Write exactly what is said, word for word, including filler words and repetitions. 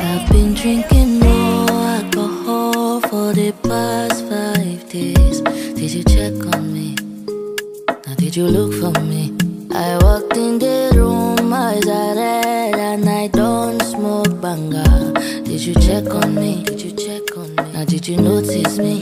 I've been drinking more alcohol for the past five days. Did you check on me? Now did you look for me? I walked in the room, eyes are red, and I don't smoke banga. Did you check on me? Did you check on me? Now did you notice me?